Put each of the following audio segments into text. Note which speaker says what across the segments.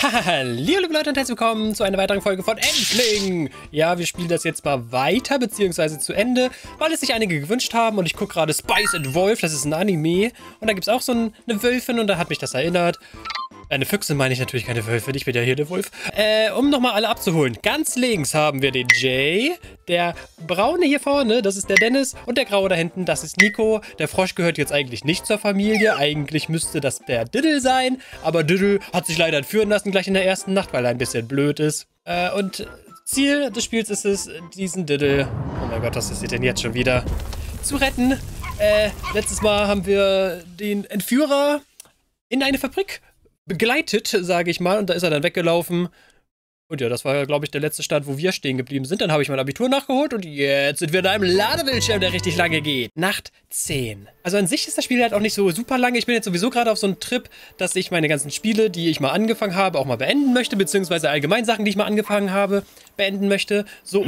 Speaker 1: Hallo liebe Leute und herzlich willkommen zu einer weiteren Folge von Endling. Ja, wir spielen das jetzt mal weiter, beziehungsweise zu Ende, weil es sich einige gewünscht haben. Und ich gucke gerade Spice and Wolf, das ist ein Anime. Und da gibt es auch so eine Wölfin und da hat mich das erinnert. Eine Füchse meine ich natürlich, keine Wölfin, ich bin ja hier der Wolf. Um nochmal alle abzuholen. Ganz links haben wir den Jay, der braune hier vorne, das ist der Dennis. Und der graue da hinten, das ist Nico. Der Frosch gehört jetzt eigentlich nicht zur Familie. Eigentlich müsste das der Diddle sein. Aber Diddle hat sich leider entführen lassen gleich in der ersten Nacht, weil er ein bisschen blöd ist. Und Ziel des Spiels ist es, diesen Diddle, oh mein Gott, was ist denn jetzt schon wieder, zu retten. Letztes Mal haben wir den Entführer in eine Fabrik begleitet, sage ich mal, und da ist er dann weggelaufen. Und ja, das war, glaube ich, der letzte Stand, wo wir stehen geblieben sind. Dann habe ich mein Abitur nachgeholt und jetzt sind wir in einem Ladebildschirm, der richtig lange geht. Nacht 10. Also an sich ist das Spiel halt auch nicht so super lange. Ich bin jetzt sowieso gerade auf so einem Trip, dass ich meine ganzen Spiele, die ich mal angefangen habe, auch mal beenden möchte, beziehungsweise allgemein Sachen, die ich mal angefangen habe, beenden möchte. So.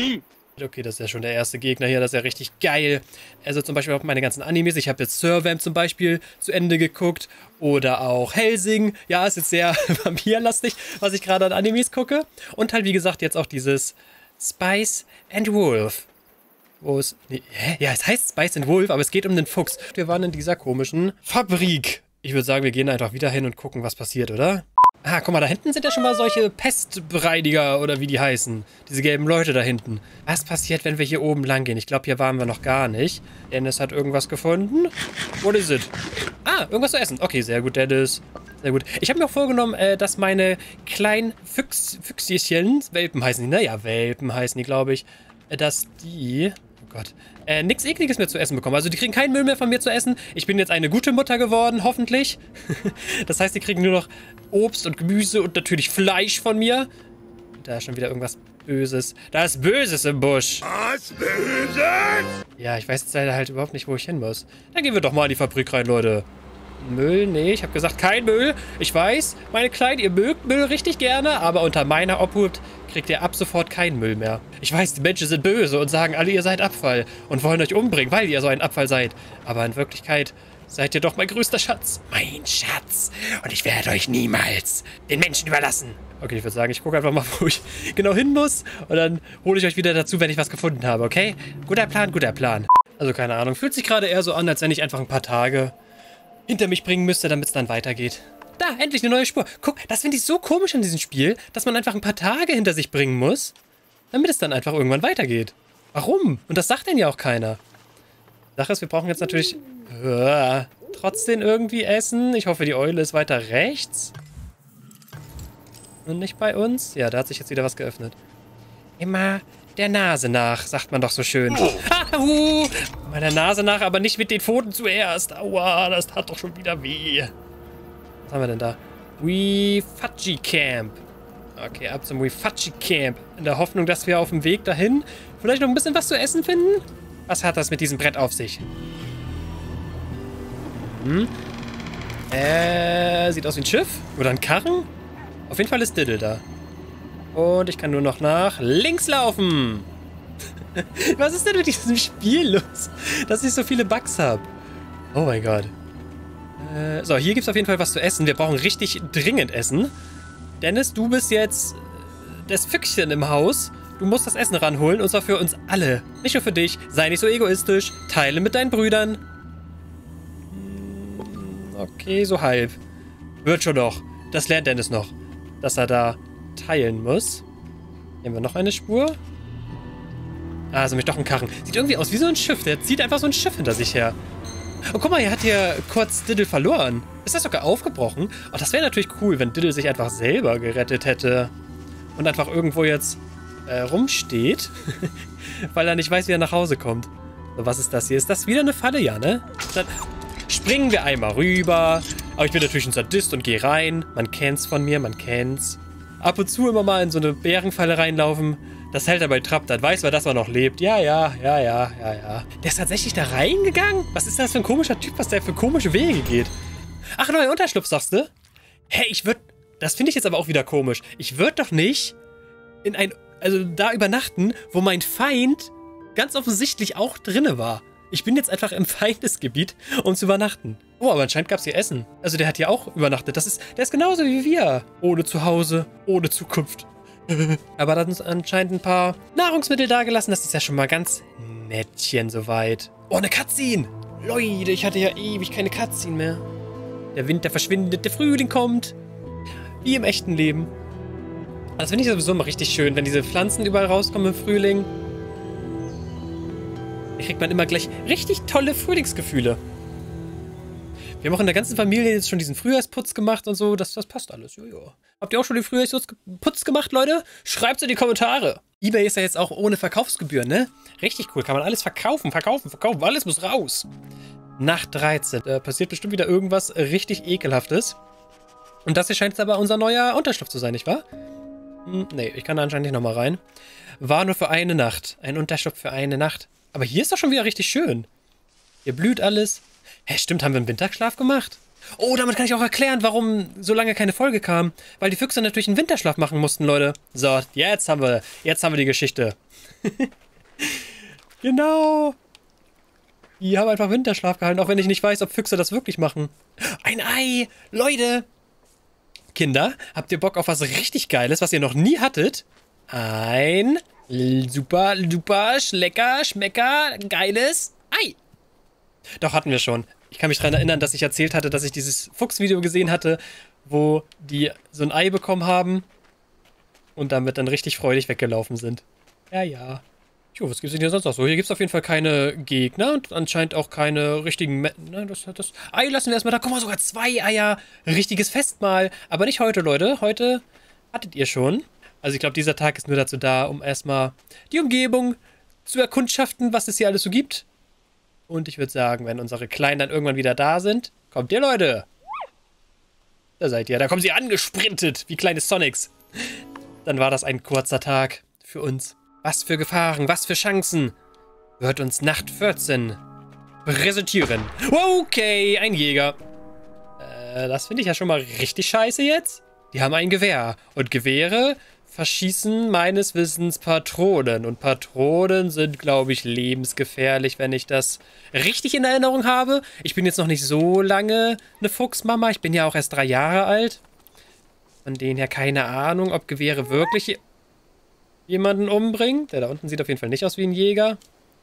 Speaker 1: Okay, das ist ja schon der erste Gegner hier, das ist ja richtig geil. Also zum Beispiel auch meine ganzen Animes. Ich habe jetzt Servamp zum Beispiel zu Ende geguckt. Oder auch Hellsing. Ja, ist jetzt sehr vampirlastig, was ich gerade an Animes gucke. Und halt, wie gesagt, jetzt auch dieses Spice and Wolf. Wo es... Nee, ja, es heißt Spice and Wolf, aber es geht um den Fuchs. Wir waren in dieser komischen Fabrik. Ich würde sagen, wir gehen einfach wieder hin und gucken, was passiert, oder? Ah, guck mal, da hinten sind ja schon mal solche Pestbereiniger oder wie die heißen. Diese gelben Leute da hinten. Was passiert, wenn wir hier oben lang gehen? Ich glaube, hier waren wir noch gar nicht. Dennis hat irgendwas gefunden. What is it? Ah, irgendwas zu essen. Okay, sehr gut, Dennis. Sehr gut. Ich habe mir auch vorgenommen, dass meine kleinen Füchschen, Welpen heißen die, ne? Ja, Welpen heißen die, glaube ich. Dass die... Oh Gott. Nichts Ekliges mehr zu essen bekommen. Also die kriegen keinen Müll mehr von mir zu essen. Ich bin jetzt eine gute Mutter geworden, hoffentlich. Das heißt, die kriegen nur noch Obst und Gemüse und natürlich Fleisch von mir. Da ist schon wieder irgendwas Böses. Da ist Böses im Busch.
Speaker 2: Was Böses?
Speaker 1: Ja, ich weiß jetzt leider halt überhaupt nicht, wo ich hin muss. Dann gehen wir doch mal in die Fabrik rein, Leute. Müll? Nee, ich habe gesagt, kein Müll. Ich weiß, meine Kleinen, ihr mögt Müll richtig gerne, aber unter meiner Obhut kriegt ihr ab sofort keinen Müll mehr. Ich weiß, die Menschen sind böse und sagen alle, ihr seid Abfall und wollen euch umbringen, weil ihr so ein Abfall seid. Aber in Wirklichkeit seid ihr doch mein größter Schatz. Mein Schatz. Und ich werde euch niemals den Menschen überlassen. Okay, ich würde sagen, ich gucke einfach mal, wo ich genau hin muss. Und dann hole ich euch wieder dazu, wenn ich was gefunden habe, okay? Guter Plan, guter Plan. Also keine Ahnung, fühlt sich gerade eher so an, als wenn ich einfach ein paar Tage hinter mich bringen müsste, damit es dann weitergeht. Da, endlich eine neue Spur. Guck, das finde ich so komisch an diesem Spiel, dass man einfach ein paar Tage hinter sich bringen muss, damit es dann einfach irgendwann weitergeht. Warum? Und das sagt denn ja auch keiner. Die Sache ist, wir brauchen jetzt natürlich trotzdem irgendwie Essen. Ich hoffe, die Eule ist weiter rechts. Und nicht bei uns. Ja, da hat sich jetzt wieder was geöffnet. Immer der Nase nach, sagt man doch so schön. Mal der Nase nach, aber nicht mit den Pfoten zuerst. Aua, das tat doch schon wieder weh. Was haben wir denn da? Wifachi Camp. Okay, ab zum Wifachi Camp. In der Hoffnung, dass wir auf dem Weg dahin vielleicht noch ein bisschen was zu essen finden. Was hat das mit diesem Brett auf sich? Sieht aus wie ein Schiff. Oder ein Karren. Auf jeden Fall ist Diddle da. Und ich kann nur noch nach links laufen. Was ist denn mit diesem Spiel los, dass ich so viele Bugs habe? Oh mein Gott. So, hier gibt es auf jeden Fall was zu essen. Wir brauchen richtig dringend Essen. Dennis, du bist jetzt das Füchschen im Haus. Du musst das Essen ranholen, und zwar für uns alle. Nicht nur für dich. Sei nicht so egoistisch. Teile mit deinen Brüdern. Okay, so halb. Wird schon noch. Das lernt Dennis noch. Dass er da teilen muss. Hier haben wir noch eine Spur. Ah, ist nämlich doch ein Karren. Sieht irgendwie aus wie so ein Schiff. Der zieht einfach so ein Schiff hinter sich her. Oh, guck mal, hier hat hier kurz Diddle verloren. Ist das sogar aufgebrochen? Oh, das wäre natürlich cool, wenn Diddle sich einfach selber gerettet hätte. Und einfach irgendwo jetzt rumsteht. Weil er nicht weiß, wie er nach Hause kommt. So, was ist das hier? Ist das wieder eine Falle? Ja, ne? Dann springen wir einmal rüber. Aber ich bin natürlich ein Sadist und gehe rein. Man kennt's von mir, man kennt's. Ab und zu immer mal in so eine Bärenfalle reinlaufen. Das hält er bei Trab, dann weiß man, dass er noch lebt. Ja. Der ist tatsächlich da reingegangen? Was ist das für ein komischer Typ, was der für komische Wege geht? Ach, neuer Unterschlupf, sagst du? Hey, das finde ich jetzt aber auch wieder komisch. Ich würde doch nicht da übernachten, wo mein Feind ganz offensichtlich auch drinne war. Ich bin jetzt einfach im Feindesgebiet, um zu übernachten. Oh, aber anscheinend gab es hier Essen. Also der hat hier auch übernachtet. Der ist genauso wie wir. Ohne Zuhause, ohne Zukunft. Aber da hat uns anscheinend ein paar Nahrungsmittel dagelassen. Das ist ja schon mal ganz nettchen soweit. Oh, eine Cutscene. Leute, ich hatte ja ewig keine Cutscene mehr. Der Winter verschwindet, der Frühling kommt. Wie im echten Leben. Das finde ich sowieso immer richtig schön, wenn diese Pflanzen überall rauskommen im Frühling. Da kriegt man immer gleich richtig tolle Frühlingsgefühle. Wir haben auch in der ganzen Familie jetzt schon diesen Frühjahrsputz gemacht und so. Das passt alles. Jojo. Habt ihr auch schon den Frühjahrsputz gemacht, Leute? Schreibt's in die Kommentare. eBay ist ja jetzt auch ohne Verkaufsgebühren, ne? Richtig cool. Kann man alles verkaufen. Alles muss raus. Nacht 13. Da passiert bestimmt wieder irgendwas richtig Ekelhaftes. Und das hier scheint aber unser neuer Unterschlupf zu sein, nicht wahr? Nee, ich kann da anscheinend nicht nochmal rein. War nur für eine Nacht. Ein Unterschlupf für eine Nacht. Aber hier ist doch schon wieder richtig schön. Hier blüht alles. Hä, stimmt, haben wir einen Winterschlaf gemacht? Oh, damit kann ich auch erklären, warum so lange keine Folge kam. Weil die Füchse natürlich einen Winterschlaf machen mussten, Leute. So, jetzt haben wir die Geschichte. Genau. Die haben einfach Winterschlaf gehalten, auch wenn ich nicht weiß, ob Füchse das wirklich machen. Ein Ei! Leute! Kinder, habt ihr Bock auf was richtig Geiles, was ihr noch nie hattet? Ein super, schmecker, geiles Ei! Doch, hatten wir schon. Ich kann mich daran erinnern, dass ich erzählt hatte, dass ich dieses Fuchsvideo gesehen hatte, wo die so ein Ei bekommen haben und damit dann richtig freudig weggelaufen sind. Ja, ja. Jo, was gibt's denn hier sonst noch so? Hier gibt's auf jeden Fall keine Gegner und anscheinend auch keine richtigen... Das Ei lassen wir erstmal da. Guck mal, sogar 2 Eier. Richtiges Festmahl. Aber nicht heute, Leute. Heute hattet ihr schon. Also ich glaube, dieser Tag ist nur dazu da, um erstmal die Umgebung zu erkundschaften, was es hier alles so gibt. Und ich würde sagen, wenn unsere Kleinen dann irgendwann wieder da sind, kommt ihr, Leute. Da seid ihr. Da kommen sie angesprintet, wie kleine Sonics. Dann war das ein kurzer Tag für uns. Was für Gefahren, was für Chancen wird uns Nacht 14 präsentieren. Okay, ein Jäger. Das finde ich ja schon mal richtig scheiße jetzt. Die haben ein Gewehr. Und Gewehre verschießen meines Wissens Patronen. Und Patronen sind, glaube ich, lebensgefährlich, wenn ich das richtig in Erinnerung habe. Ich bin jetzt noch nicht so lange eine Fuchsmama. Ich bin ja auch erst 3 Jahre alt. Von denen her keine Ahnung, ob Gewehre wirklich jemanden umbringen. Der da unten sieht auf jeden Fall nicht aus wie ein Jäger.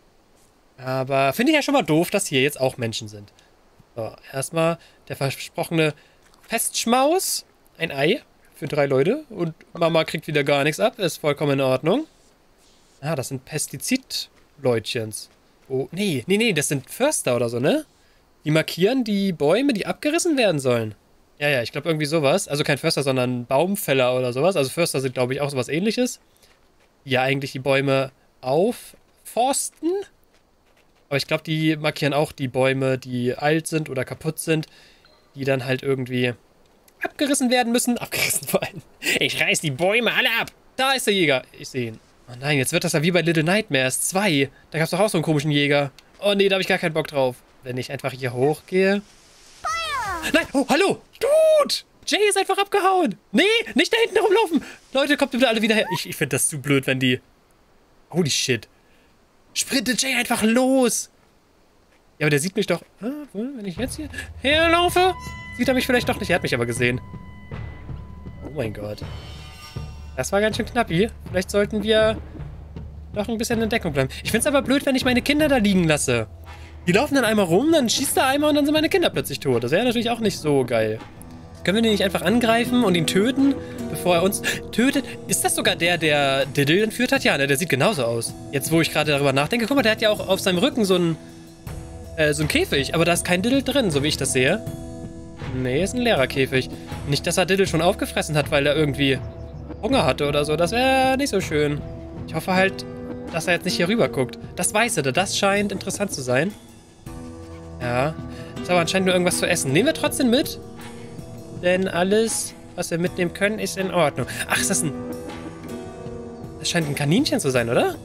Speaker 1: Aber finde ich ja schon mal doof, dass hier jetzt auch Menschen sind. So, erstmal der versprochene Festschmaus. Ein Ei. Für 3 Leute. Und Mama kriegt wieder gar nichts ab. Ist vollkommen in Ordnung. Ah, das sind Pestizid-Leutchens. Oh, nee, das sind Förster oder so, ne? Die markieren die Bäume, die abgerissen werden sollen. Ja, ich glaube irgendwie sowas. Also kein Förster, sondern Baumfäller oder sowas. Also Förster sind, glaube ich, auch sowas Ähnliches. Die ja eigentlich die Bäume aufforsten. Aber ich glaube, die markieren auch die Bäume, die alt sind oder kaputt sind. Die dann halt irgendwie abgerissen werden müssen. Abgerissen vor allem. Ich reiß die Bäume alle ab. Da ist der Jäger. Ich sehe ihn. Oh nein, jetzt wird das ja wie bei Little Nightmares 2. Da gab es doch auch so einen komischen Jäger. Oh nee, da habe ich gar keinen Bock drauf. Wenn ich einfach hier hochgehe. Nein, oh, hallo. Dude. Jay ist einfach abgehauen. Nee, nicht da hinten rumlaufen. Leute, kommt bitte alle wieder her. Ich finde das zu blöd, wenn die... Holy shit. Sprintet Jay einfach los. Ja, aber der sieht mich doch... wenn ich jetzt hier herlaufe... Sieht er mich vielleicht doch nicht. Er hat mich aber gesehen. Oh mein Gott. Das war ganz schön knappi. Vielleicht sollten wir doch ein bisschen in Deckung bleiben. Ich finde es aber blöd, wenn ich meine Kinder da liegen lasse. Die laufen dann einmal rum, dann schießt er einmal und dann sind meine Kinder plötzlich tot. Das wäre natürlich auch nicht so geil. Können wir den nicht einfach angreifen und ihn töten, bevor er uns tötet? Ist das sogar der Diddle entführt hat? Ja, ne, der sieht genauso aus. Jetzt, wo ich gerade darüber nachdenke. Guck mal, der hat ja auch auf seinem Rücken so ein Käfig. Aber da ist kein Diddle drin, so wie ich das sehe. Nee, ist ein leerer Käfig. Nicht, dass er Diddle schon aufgefressen hat, weil er irgendwie Hunger hatte oder so. Das wäre nicht so schön. Ich hoffe halt, dass er jetzt nicht hier rüber guckt. Das Weiße, das scheint interessant zu sein. Ja. Ist aber anscheinend nur irgendwas zu essen. Nehmen wir trotzdem mit. Denn alles, was wir mitnehmen können, ist in Ordnung. Ach, ist das ein... Das scheint ein Kaninchen zu sein, oder?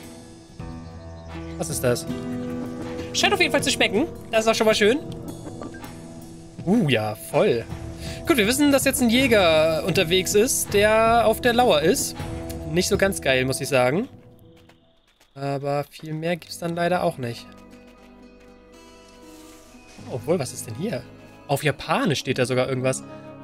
Speaker 1: Was ist das? Scheint auf jeden Fall zu schmecken. Das ist auch schon mal schön. Ja, voll. Gut, wir wissen, dass jetzt ein Jäger unterwegs ist, der auf der Lauer ist. Nicht so ganz geil, muss ich sagen. Aber viel mehr gibt es dann leider auch nicht. Obwohl, was ist denn hier? Auf Japanisch steht da sogar irgendwas.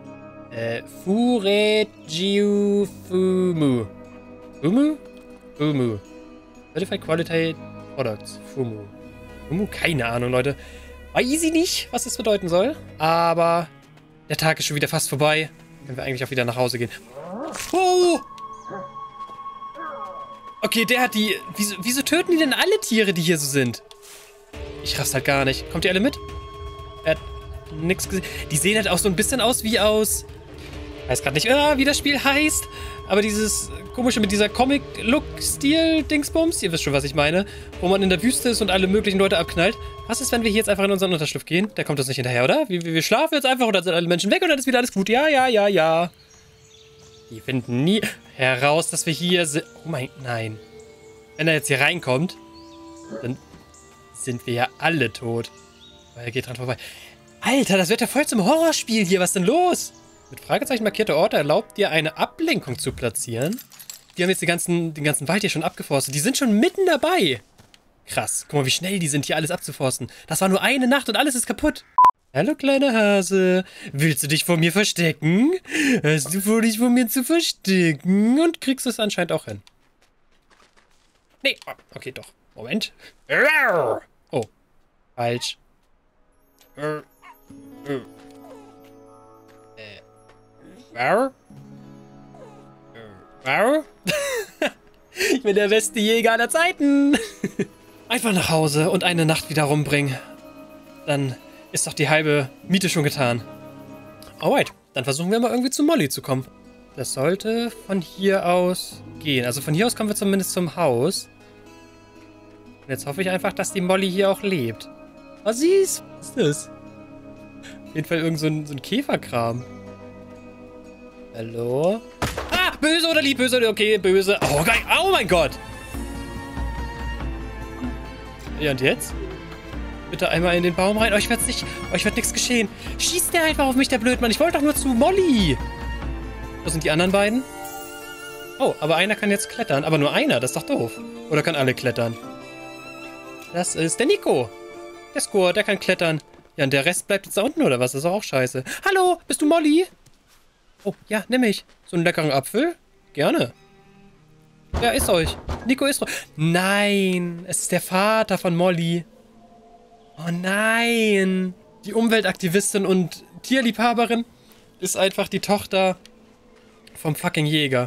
Speaker 1: Furejiu Fumu. Fumu? Fumu. Certified Quality Products. Fumu. Fumu? Keine Ahnung, Leute. Weiß ich nicht, was das bedeuten soll. Aber der Tag ist schon wieder fast vorbei. Können wir eigentlich auch wieder nach Hause gehen. Oh! Okay, der hat die... Wieso töten die denn alle Tiere, die hier so sind? Ich raff's halt gar nicht. Kommt ihr alle mit? Er hat nix gesehen. Die sehen halt auch so ein bisschen aus wie aus... Ich weiß gerade nicht, wie das Spiel heißt. Aber dieses komische mit dieser Comic-Look-Stil-Dingsbums. Ihr wisst schon, was ich meine. Wo man in der Wüste ist und alle möglichen Leute abknallt. Was ist, wenn wir hier jetzt einfach in unseren Unterschlupf gehen? Der kommt uns nicht hinterher, oder? Wir schlafen jetzt einfach und dann sind alle Menschen weg und dann ist wieder alles gut. Ja, ja, ja, ja. Die finden nie heraus, dass wir hier sind. Oh mein... Nein. Wenn er jetzt hier reinkommt, dann sind wir ja alle tot. Weil er geht dran vorbei. Alter, das wird ja voll zum Horrorspiel hier. Was ist denn los? Mit Fragezeichen markierte Orte erlaubt dir eine Ablenkung zu platzieren. Die haben jetzt den ganzen Wald hier schon abgeforstet. Die sind schon mitten dabei. Krass. Guck mal, wie schnell die sind, hier alles abzuforsten. Das war nur eine Nacht und alles ist kaputt. Hallo, kleiner Hase. Willst du dich vor mir verstecken? Hast du vor, dich vor mir zu verstecken? Und kriegst es anscheinend auch hin. Nee. Oh, okay, doch. Moment. Oh. Falsch. Ich bin der beste Jäger aller Zeiten. Einfach nach Hause und eine Nacht wieder rumbringen. Dann ist doch die halbe Miete schon getan. Alright, dann versuchen wir mal irgendwie zu Molly zu kommen. Das sollte von hier aus gehen. Also von hier aus kommen wir zumindest zum Haus. Und jetzt hoffe ich einfach, dass die Molly hier auch lebt. Oh, süß. Was ist das? Auf jeden Fall irgend so ein Käferkram. Hallo? Ah, böse oder lieb? Böse oder okay, böse. Oh, geil. Oh mein Gott. Ja, und jetzt? Bitte einmal in den Baum rein. Euch wird nichts geschehen. Schießt der einfach auf mich, der Blödmann. Ich wollte doch nur zu Molly. Wo sind die anderen beiden? Oh, aber einer kann jetzt klettern. Aber nur einer, das ist doch doof. Oder kann alle klettern? Das ist der Nico. Der Score, der kann klettern. Ja, und der Rest bleibt jetzt da unten, oder was? Das ist doch auch scheiße. Hallo, bist du Molly? Oh, ja, nimm mich. So einen leckeren Apfel? Gerne. Ja, isst euch. Nico isst euch. Nein, es ist der Vater von Molly. Oh nein. Die Umweltaktivistin und Tierliebhaberin ist einfach die Tochter vom fucking Jäger.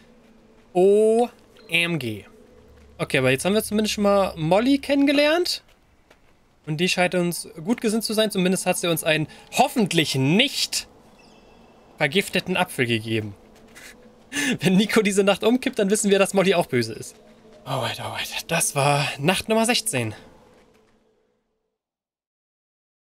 Speaker 1: OMG. Okay, aber jetzt haben wir zumindest schon mal Molly kennengelernt. Und die scheint uns gut gesinnt zu sein. Zumindest hat sie uns einen hoffentlich nicht vergifteten Apfel gegeben. Wenn Nico diese Nacht umkippt, dann wissen wir, dass Molly auch böse ist. Alright, alright. Das war Nacht Nummer 16.